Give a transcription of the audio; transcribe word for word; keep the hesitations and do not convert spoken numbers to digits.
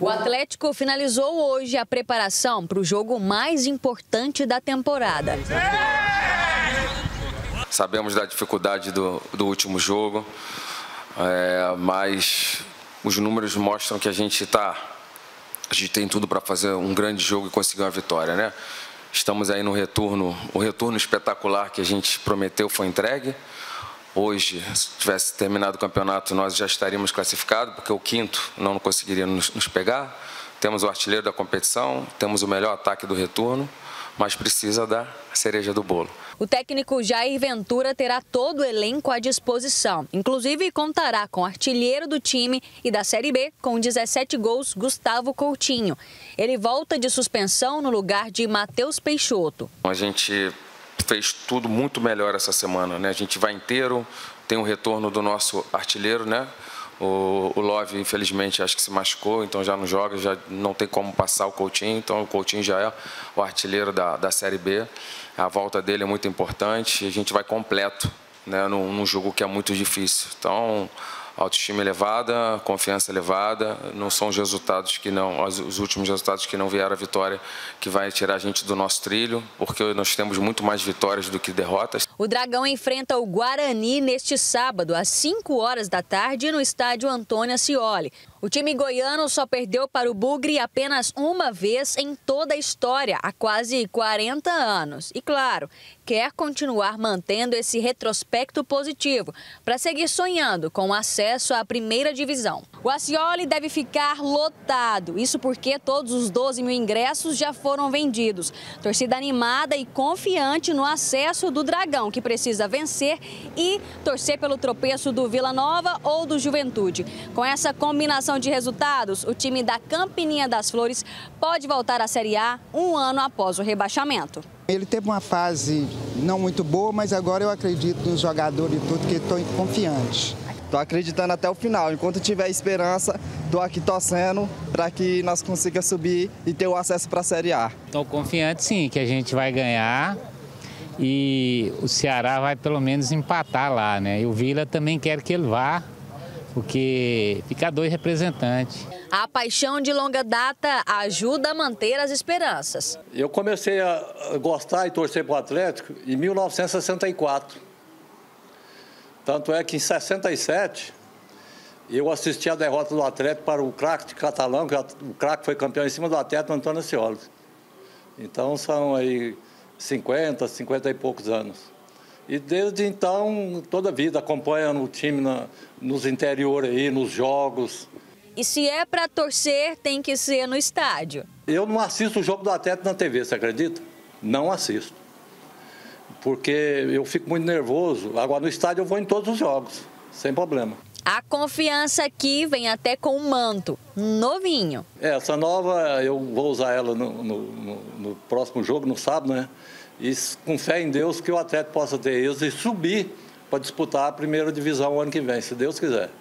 O Atlético finalizou hoje a preparação para o jogo mais importante da temporada. Sabemos da dificuldade do, do último jogo, é, mas os números mostram que a gente tá, a gente tem tudo para fazer um grande jogo e conseguir uma vitória, né? Estamos aí no retorno, o retorno espetacular que a gente prometeu foi entregue. Hoje, se tivesse terminado o campeonato, nós já estaríamos classificados, porque o quinto não conseguiria nos, nos pegar. Temos o artilheiro da competição, temos o melhor ataque do retorno, mas precisa da cereja do bolo. O técnico Jair Ventura terá todo o elenco à disposição. Inclusive, contará com o artilheiro do time e da Série B, com dezessete gols, Gustavo Coutinho. Ele volta de suspensão no lugar de Matheus Peixoto. A gente fez tudo muito melhor essa semana, né? A gente vai inteiro, tem o retorno do nosso artilheiro, né? O, o Love, infelizmente, acho que se machucou, então já não joga, já não tem como passar o Coutinho, então o Coutinho já é o artilheiro da, da Série B. A volta dele é muito importante e a gente vai completo, né, num, num jogo que é muito difícil. Então, autoestima elevada, confiança elevada, não são os resultados que não, os últimos resultados que não vieram a vitória que vai tirar a gente do nosso trilho, porque nós temos muito mais vitórias do que derrotas. O Dragão enfrenta o Guarani neste sábado, às cinco horas da tarde, no estádio Antônio Ascioli. O time goiano só perdeu para o Bugre apenas uma vez em toda a história, há quase quarenta anos. E claro, quer continuar mantendo esse retrospecto positivo para seguir sonhando com acesso à primeira divisão. O Ascioli deve ficar lotado, isso porque todos os doze mil ingressos já foram vendidos. Torcida animada e confiante no acesso do Dragão, que precisa vencer e torcer pelo tropeço do Vila Nova ou do Juventude. Com essa combinação de resultados, o time da Campininha das Flores pode voltar à Série A um ano após o rebaixamento. Ele teve uma fase não muito boa, mas agora eu acredito nos jogadores e tudo, que estou confiante. Estou acreditando até o final. Enquanto tiver esperança, estou aqui torcendo para que nós consigamos subir e ter o acesso para a Série A. Estou confiante, sim, que a gente vai ganhar e o Ceará vai pelo menos empatar lá, né? E o Vila também quer que ele vá, porque fica dois representantes. A paixão de longa data ajuda a manter as esperanças. Eu comecei a gostar e torcer para o Atlético em mil novecentos e sessenta e quatro. Tanto é que em sessenta e sete eu assisti a derrota do Atlético para o craque de Catalão, que o craque foi campeão em cima do Atlético, Antônio Ascioli. Então são aí cinquenta, cinquenta e poucos anos. E desde então, toda a vida acompanhando o time na, nos interiores aí, nos jogos. E se é para torcer, tem que ser no estádio. Eu não assisto o jogo do Atlético na T V, você acredita? Não assisto. Porque eu fico muito nervoso. Agora, no estádio eu vou em todos os jogos, sem problema. A confiança aqui vem até com um manto novinho. Essa nova, eu vou usar ela no, no, no, no próximo jogo, no sábado, né? E com fé em Deus que o Atlético possa ter êxito e subir para disputar a primeira divisão o ano que vem, se Deus quiser.